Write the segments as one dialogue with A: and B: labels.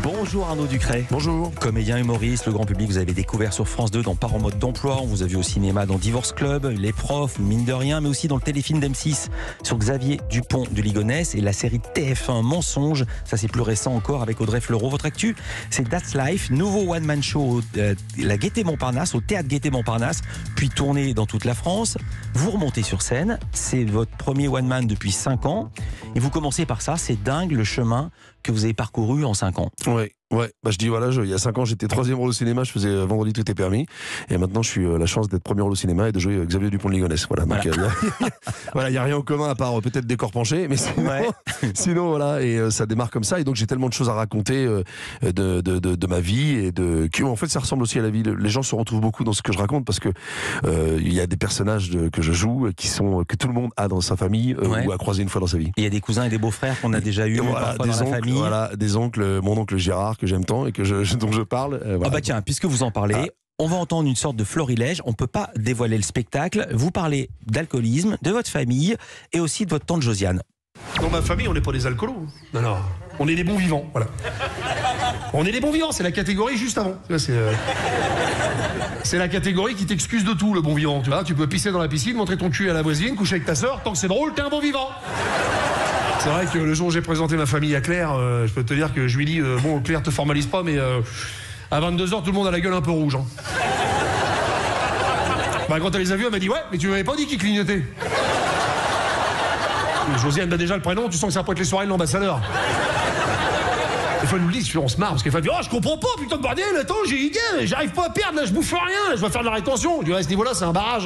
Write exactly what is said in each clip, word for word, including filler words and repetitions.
A: Bonjour Arnaud Ducret.
B: Bonjour.
A: Comédien humoriste, le grand public, vous avez découvert sur France deux dans Part en mode d'emploi. On vous a vu au cinéma dans Divorce Club, Les Profs, Mine de rien, mais aussi dans le téléfilm d'M six sur Xavier Dupont de Ligonnès et la série T F un Mensonge. Ça, c'est plus récent encore avec Audrey Fleurot. Votre actu, c'est That's Life, nouveau one-man show euh, la Gaîté Montparnasse, au théâtre Gaîté Montparnasse, puis tourné dans toute la France. Vous remontez sur scène. C'est votre premier one-man depuis cinq ans. Et vous commencez par ça. C'est dingue le chemin que vous avez parcouru en cinq ans.
B: Ouais. Ouais, bah je dis voilà, je, il y a cinq ans j'étais troisième rôle au cinéma, je faisais euh, Vendredi tout est permis, et maintenant je suis euh, la chance d'être premier rôle au cinéma et de jouer euh, Xavier Dupont de Ligonnès. Voilà, donc voilà. Euh, voilà, il y a rien en commun à part euh, peut-être des corps penchés, mais sinon, ouais. sinon voilà, et euh, ça démarre comme ça, et donc j'ai tellement de choses à raconter euh, de, de, de, de ma vie et de qui en fait ça ressemble aussi à la vie. Les gens se retrouvent beaucoup dans ce que je raconte parce que euh, il y a des personnages de, que je joue qui sont que tout le monde a dans sa famille euh, ouais. ou a croisé une fois dans sa vie.
A: Il y a des cousins et des beaux-frères qu'on a déjà eu
B: voilà,
A: parfois
B: des
A: dans
B: oncles,
A: la famille.
B: Voilà, des oncles, mon oncle Gérard que j'aime tant et que je dont je parle. Euh, voilà.
A: Ah bah tiens, puisque vous en parlez, ah. on va entendre une sorte de florilège. On ne peut pas dévoiler le spectacle. Vous parlez d'alcoolisme, de votre famille et aussi de votre tante Josiane.
C: Dans ma famille, on n'est pas des alcoolos. Non, non. On est des bons vivants, voilà. On est des bons vivants, c'est la catégorie juste avant. C'est euh... c'est la catégorie qui t'excuse de tout, le bon vivant. Tu vois, tu peux pisser dans la piscine, montrer ton cul à la voisine, coucher avec ta sœur. Tant que c'est drôle, t'es un bon vivant. C'est vrai que le jour où j'ai présenté ma famille à Claire, euh, je peux te dire que je lui dis euh, bon, Claire, te formalise pas, mais euh, à vingt-deux heures, tout le monde a la gueule un peu rouge. Hein. Bah, quand elle les a vus, elle m'a dit ouais, mais tu m'avais pas dit qu'il clignotait. Et Josiane a déjà le prénom, tu sens que ça peut être les soirées de l'ambassadeur. Des fois, elle nous le dit, on se marre, parce qu'elle fait oh, je comprends pas, putain de bordel, attends, j'ai une idée, j'arrive pas à perdre, là, je bouffe rien, là, je vais faire de la rétention. Je dis, ouais, à ce niveau-là, c'est un barrage.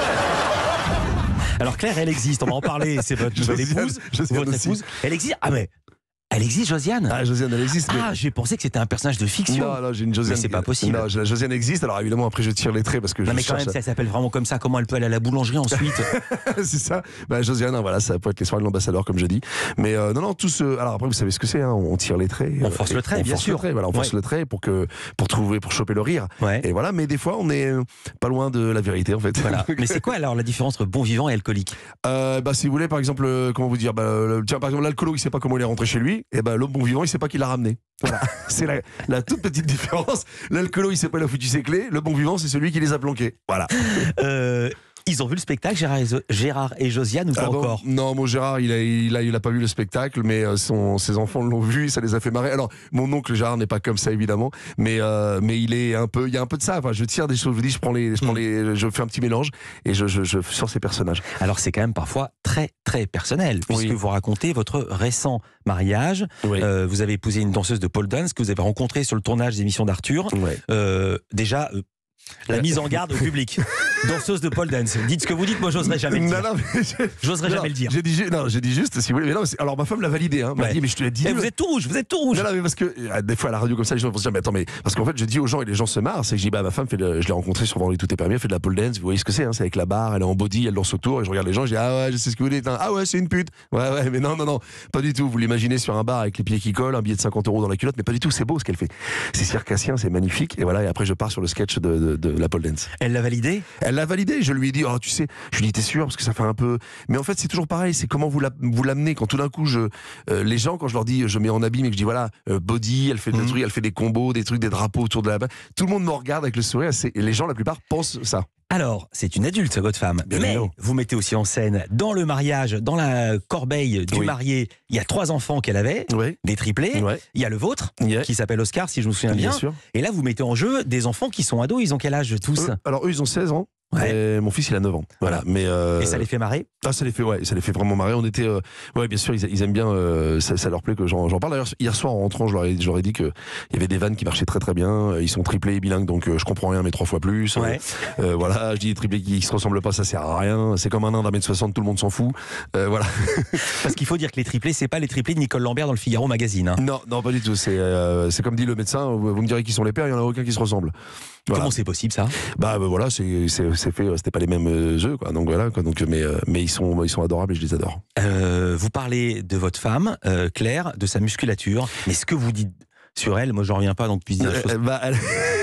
A: Alors Claire, elle existe, on va en parler, c'est votre nouvelle épouse, votre épouse. Elle existe, ah mais elle existe, Josiane.
B: Ah, Josiane, elle existe.
A: Ah, mais... j'ai pensé que c'était un personnage de fiction.
B: Non, non, j'ai une Josiane.
A: Mais c'est pas possible.
B: Non, la Josiane existe. Alors évidemment, après, je tire les traits parce que.
A: Non,
B: je
A: mais quand même,
B: à...
A: ça s'appelle vraiment comme ça. Comment elle peut aller à la boulangerie ensuite?
B: C'est ça. Bah, Josiane, hein, voilà, ça peut être les soirées de l'ambassadeur, comme je dis. Mais euh, non, non, tout ce. Alors après, vous savez ce que c'est. Hein, on tire les traits.
A: On force le trait,
B: on
A: bien
B: force
A: sûr.
B: Le trait, voilà, on force
A: ouais.
B: le trait pour que pour trouver, pour choper le rire.
A: Ouais.
B: Et voilà. Mais des fois, on est pas loin de la vérité, en fait.
A: Voilà. Mais c'est quoi alors la différence entre bon vivant et alcoolique?
B: euh, Bah, si vous voulez, par exemple, euh, comment vous dire, bah, le, tiens, par exemple, l'alcoolo, il sait pas comment il est rentré chez lui. Et ben, bah, l'homme bon vivant, il sait pas qui l'a ramené. Voilà, c'est la, la toute petite différence. L'alcoolo, il sait pas, il a foutu ses clés. Le bon vivant, c'est celui qui les a planqués. Voilà.
A: Euh, ils ont vu le spectacle, Gérard et, Gérard et Josiane, ou pas ah bon encore?
B: Non, mon Gérard, il a, il a, il a pas vu le spectacle, mais son, ses enfants l'ont vu, ça les a fait marrer. Alors, mon oncle Gérard n'est pas comme ça, évidemment, mais, euh, mais il est un peu, il y a un peu de ça. Enfin, je tire des choses, je vous dis, je prends les, je prends les, je fais un petit mélange et je, je, je sors ces personnages.
A: Alors, c'est quand même parfois très, très personnel, puisque oui. vous racontez votre récent mariage. Oui. Euh, vous avez épousé une danseuse de pole dance que vous avez rencontrée sur le tournage des émissions d'Arthur. Oui. Euh, déjà. Euh, La mise en garde au public. Danseuse de pole dance. Dites ce que vous dites, moi j'oserais jamais le dire. Non, non, mais j'oserais jamais le dire.
B: J'ai dit, non, j'ai dit juste, si vous voulez. Mais non, alors ma femme l'a validé. Hein, m'a ouais. dit, mais je te l'ai dit.
A: Et vous êtes tout rouge, vous êtes tout rouge.
B: Non, non, mais parce que des fois à la radio comme ça, les gens vont se dire, mais attends, mais parce qu'en fait, je dis aux gens et les gens se marrent, c'est que je dis, bah ma femme fait, de, je l'ai rencontrée sur Vendredi tout est permis, elle fait de la pole dance. Vous voyez ce que c'est, hein, c'est avec la barre, elle est en body, elle danse autour, et je regarde les gens, je dis, ah ouais, je sais ce que vous dites. Hein. Ah ouais, c'est une pute. Ouais, ouais, mais non, non, non, pas du tout. Vous l'imaginez sur un bar avec les pieds qui collent, un billet de cinquante euros dans la culotte, mais pas du tout. C'est beau ce qu'elle fait. C'est circassien, c'est magnifique. Et voilà. Et après, je pars sur le sketch de, de, de la pole dance.
A: Elle l'a validé?
B: Elle l'a validé. Je lui ai dit, oh, tu sais, je lui ai dit, t'es sûr? Parce que ça fait un peu. Mais en fait, c'est toujours pareil. C'est comment vous, la, vous l'amenez. Quand tout d'un coup, je, euh, les gens, quand je leur dis, je mets en abîme et que je dis, voilà, euh, body, elle fait des mmh. trucs, elle fait des combos, des trucs, des drapeaux autour de la. Tout le monde me regarde avec le sourire. Et les gens, la plupart, pensent ça.
A: Alors, c'est une adulte, votre femme. Bien mais bien. Vous mettez aussi en scène, dans le mariage, dans la corbeille du oui. marié, il y a trois enfants qu'elle avait, oui. des triplés. Oui. Il y a le vôtre, yeah. qui s'appelle Oscar, si je me souviens bien. bien sûr. Et là, vous mettez en jeu des enfants qui sont ados. Ils ont quel âge tous?
B: euh, Alors, eux, ils ont seize ans. Ouais. Et mon fils il a neuf ans. Voilà. Mais euh...
A: Et ça les fait marrer?
B: Ah, ça les fait, ouais, ça les fait vraiment marrer. On était, euh... ouais, bien sûr, ils, ils aiment bien. Euh, ça, ça leur plaît que j'en, j'en parle. D'ailleurs, hier soir en rentrant, je leur ai, je leur ai dit que il y avait des vannes qui marchaient très très bien. Ils sont triplés et bilingues, donc euh, je comprends rien, mais trois fois plus.
A: Ouais.
B: Euh, voilà, je dis triplés qui, qui se ressemblent pas, ça sert à rien. C'est comme un nain d'un mètre soixante, tout le monde s'en fout. Euh, voilà.
A: Parce qu'il faut dire que les triplés, c'est pas les triplés de Nicole Lambert dans le Figaro magazine. Hein.
B: Non, non, pas du tout. C'est, euh, c'est comme dit le médecin. Vous me direz qui sont les pères, il y en a aucun qui se ressemble. Voilà.
A: Comment c'est possible ça?
B: Bah, bah voilà, c'est, c'est, c'est fait. C'était pas les mêmes œufs, quoi. Donc voilà, quoi. Donc mais, euh, mais ils sont, ils sont adorables et je les adore.
A: Euh, vous parlez de votre femme, euh, Claire, de sa musculature. Mais ce que vous dites sur elle, moi, j'en reviens pas. Donc puis dire.
B: Euh, bah, elle...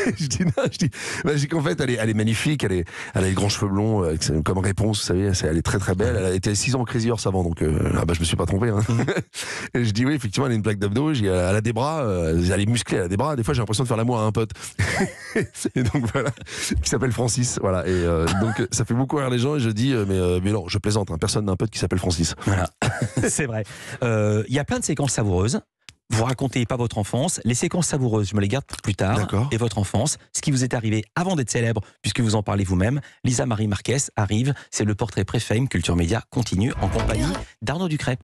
B: je dis non, je dis, bah, je dis qu'en fait, elle est, elle est magnifique, elle, est, elle a les grands cheveux blonds, euh, comme réponse, vous savez, elle est très très belle. Elle a été six ans au Crazy Horse avant, donc euh, ah bah, je me suis pas trompé. Hein. Et je dis oui, effectivement, elle a une plaque d'abdos, elle a des bras, euh, elle est musclée, elle a des bras. Des fois, j'ai l'impression de faire l'amour à un pote. Et donc voilà, qui s'appelle Francis. Voilà. Et euh, donc ça fait beaucoup rire les gens. Et je dis, euh, mais, euh, mais non, je plaisante. Hein, personne n'a un pote qui s'appelle Francis.
A: Voilà, c'est vrai. Il euh, y a plein de séquences savoureuses. Vous racontez pas votre enfance, les séquences savoureuses, je me les garde pour plus tard.
B: D'accord.
A: Et votre enfance, ce qui vous est arrivé avant d'être célèbre, puisque vous en parlez vous-même. Lisa Marie Marquez arrive, c'est le portrait pré-fame. Culture Média continue en compagnie d'Arnaud Ducret.